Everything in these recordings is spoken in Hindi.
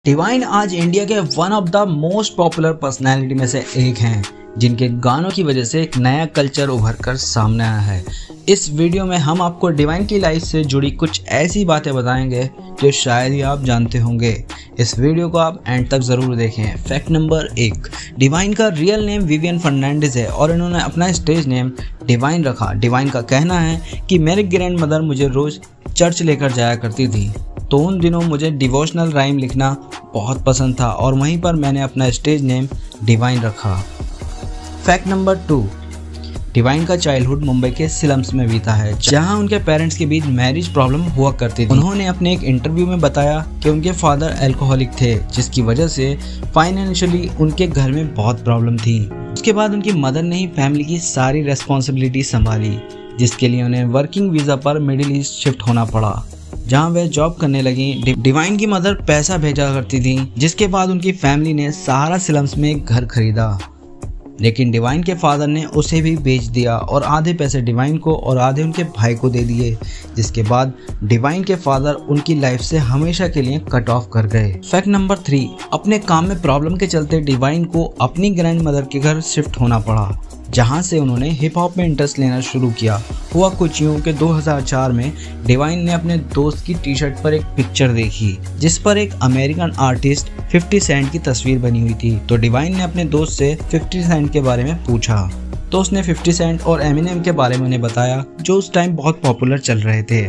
डिवाइन आज इंडिया के one of the most popular personality में से एक हैं, जिनके गानों की वजह से एक नया कल्चर उभर कर सामने आया है। इस वीडियो में हम आपको डिवाइन की लाइफ से जुड़ी कुछ ऐसी बातें बताएंगे जो शायद ही आप जानते होंगे। इस वीडियो को आप एंड तक ज़रूर देखें। फैक्ट नंबर 1, डिवाइन का रियल नेम विवियन फर्नांडिस है और इन्होंने अपना स्टेज नेम डिवाइन रखा। डिवाइन का कहना है कि मेरी ग्रैंड मदर मुझे रोज़ चर्च लेकर जाया करती थी, तो उन दिनों मुझे डिवोशनल राइम लिखना बहुत पसंद था और वहीं पर मैंने अपना स्टेज नेम डिवाइन रखा। फैक्ट नंबर 2, डिवाइन का चाइल्डहुड मुंबई के स्लम्स में बीता है, जहां उनके पेरेंट्स के बीच मैरिज प्रॉब्लम हुआ करती थी। उन्होंने अपने एक इंटरव्यू में बताया कि उनके फादर अल्कोहलिक थे, जिसकी वजह से फाइनेंशियली उनके घर में बहुत प्रॉब्लम थी। उसके बाद उनकी मदर ने ही फैमिली की सारी रेस्पॉन्सिबिलिटी संभाली, जिसके लिए उन्हें वर्किंग वीज़ा पर मिडिल ईस्ट शिफ्ट होना पड़ा, जहां वे जॉब करने लगी। डिवाइन की मदर पैसा भेजा करती थी, जिसके बाद उनकी फैमिली ने सहारा स्लम्स में एक घर खरीदा, लेकिन डिवाइन के फादर ने उसे भी बेच दिया और आधे पैसे डिवाइन को और आधे उनके भाई को दे दिए, जिसके बाद डिवाइन के फादर उनकी लाइफ से हमेशा के लिए कट ऑफ कर गए। फैक्ट नंबर 3, अपने काम में प्रॉब्लम के चलते डिवाइन को अपनी ग्रैंड मदर के घर शिफ्ट होना पड़ा, जहां से उन्होंने हिप हॉप में इंटरेस्ट लेना शुरू किया। हुआ कुछ यूं कि 2004 में डिवाइन ने अपने दोस्त की टी शर्ट पर एक पिक्चर देखी, जिस पर एक अमेरिकन आर्टिस्ट 50 सेंट की तस्वीर बनी हुई थी। तो डिवाइन ने अपने दोस्त से 50 सेंट के बारे में पूछा, तो उसने 50 सेंट और एमिनेम के बारे में उन्हें बताया, जो उस टाइम बहुत पॉपुलर चल रहे थे,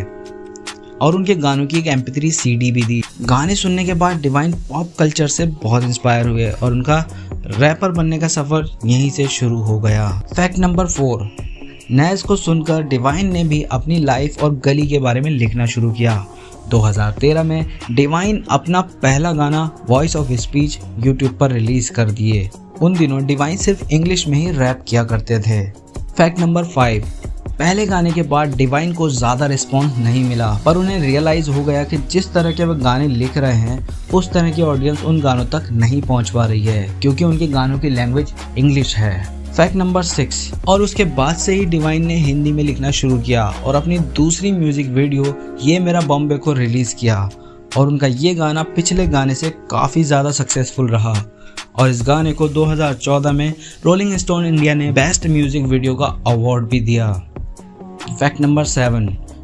और उनके गानों की एक MP3 CD भी दी। गाने सुनने के बाद डिवाइन पॉप कल्चर से बहुत इंस्पायर हुए और उनका रैपर बनने का सफ़र यहीं से शुरू हो गया। फैक्ट नंबर 4, नैज को सुनकर डिवाइन ने भी अपनी लाइफ और गली के बारे में लिखना शुरू किया। 2013 में डिवाइन अपना पहला गाना वॉइस ऑफ स्पीच यूट्यूब पर रिलीज कर दिए। उन दिनों डिवाइन सिर्फ इंग्लिश में ही रैप किया करते थे। फैक्ट नंबर 5, पहले गाने के बाद डिवाइन को ज़्यादा रिस्पॉन्स नहीं मिला, पर उन्हें रियलाइज़ हो गया कि जिस तरह के वे गाने लिख रहे हैं उस तरह की ऑडियंस उन गानों तक नहीं पहुंच पा रही है, क्योंकि उनके गानों की लैंग्वेज इंग्लिश है। फैक्ट नंबर 6, और उसके बाद से ही डिवाइन ने हिंदी में लिखना शुरू किया और अपनी दूसरी म्यूजिक वीडियो ये मेरा बॉम्बे को रिलीज़ किया, और उनका ये गाना पिछले गाने से काफ़ी ज़्यादा सक्सेसफुल रहा और इस गाने को 2014 में रोलिंग स्टोन इंडिया ने बेस्ट म्यूजिक वीडियो का अवार्ड भी दिया। फैक्ट नंबर 7,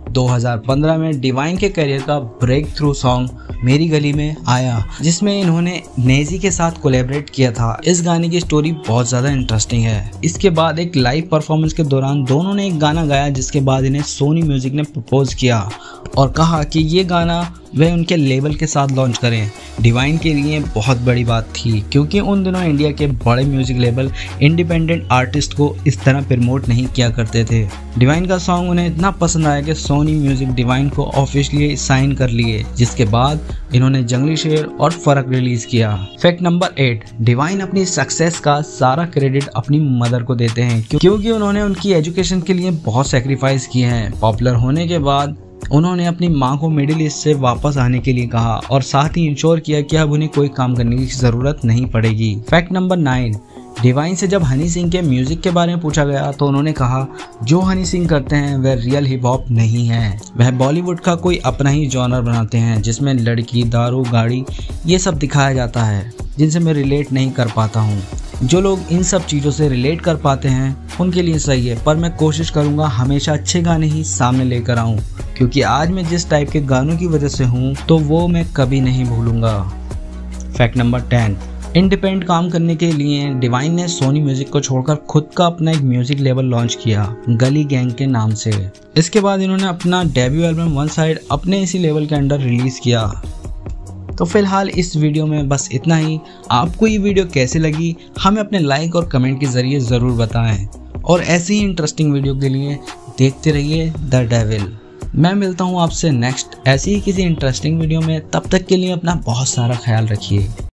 2015 में डिवाइन के करियर का ब्रेक थ्रू सॉन्ग मेरी गली में आया, जिसमें इन्होंने नेजी के साथ कोलैबोरेट किया था। इस गाने की स्टोरी बहुत ज़्यादा इंटरेस्टिंग है। इसके बाद एक लाइव परफॉर्मेंस के दौरान दोनों ने एक गाना गाया, जिसके बाद इन्हें सोनी म्यूजिक ने प्रपोज किया और कहा कि ये गाना वे उनके लेबल के साथ लॉन्च करें। डिवाइन के लिए बहुत बड़ी बात थी, क्योंकि उन दिनों इंडिया के बड़े म्यूजिक लेबल इंडिपेंडेंट आर्टिस्ट को इस तरह प्रमोट नहीं किया करते थे। डिवाइन का सॉन्ग उन्हें इतना पसंद आया कि सोनी म्यूजिक डिवाइन को ऑफिशियली साइन कर लिए, जिसके बाद इन्होंने जंगली शेर और फर्क रिलीज किया। फैक्ट नंबर 8, डिवाइन अपनी सक्सेस का सारा क्रेडिट अपनी मदर को देते हैं, क्योंकि उन्होंने उनकी एजुकेशन के लिए बहुत सेक्रीफाइस किए हैं। पॉपुलर होने के बाद उन्होंने अपनी मां को मिडिल ईस्ट से वापस आने के लिए कहा और साथ ही इंश्योर किया कि अब उन्हें कोई काम करने की ज़रूरत नहीं पड़ेगी। फैक्ट नंबर 9, डिवाइन से जब हनी सिंह के म्यूज़िक के बारे में पूछा गया तो उन्होंने कहा जो हनी सिंह करते हैं वह रियल हिप हॉप नहीं है, वह बॉलीवुड का कोई अपना ही जॉनर बनाते हैं, जिसमें लड़की, दारू, गाड़ी ये सब दिखाया जाता है, जिनसे मैं रिलेट नहीं कर पाता हूँ। जो लोग इन सब चीज़ों से रिलेट कर पाते हैं उनके लिए सही है, पर मैं कोशिश करूँगा हमेशा अच्छे गाने ही सामने लेकर आऊँ, क्योंकि आज मैं जिस टाइप के गानों की वजह से हूँ तो वो मैं कभी नहीं भूलूँगा। फैक्ट नंबर 10, इंडिपेंडेंट काम करने के लिए डिवाइन ने सोनी म्यूजिक को छोड़कर खुद का अपना एक म्यूजिक लेबल लॉन्च किया, गली गैंग के नाम से। इसके बाद इन्होंने अपना डेब्यू एल्बम वन साइड अपने इसी लेवल के अंडर रिलीज़ किया। तो फिलहाल इस वीडियो में बस इतना ही। आपको ये वीडियो कैसे लगी हमें अपने लाइक और कमेंट के ज़रिए ज़रूर बताएं, और ऐसी ही इंटरेस्टिंग वीडियो के लिए देखते रहिए द डेविल। मैं मिलता हूँ आपसे नेक्स्ट ऐसी ही किसी इंटरेस्टिंग वीडियो में। तब तक के लिए अपना बहुत सारा ख्याल रखिए।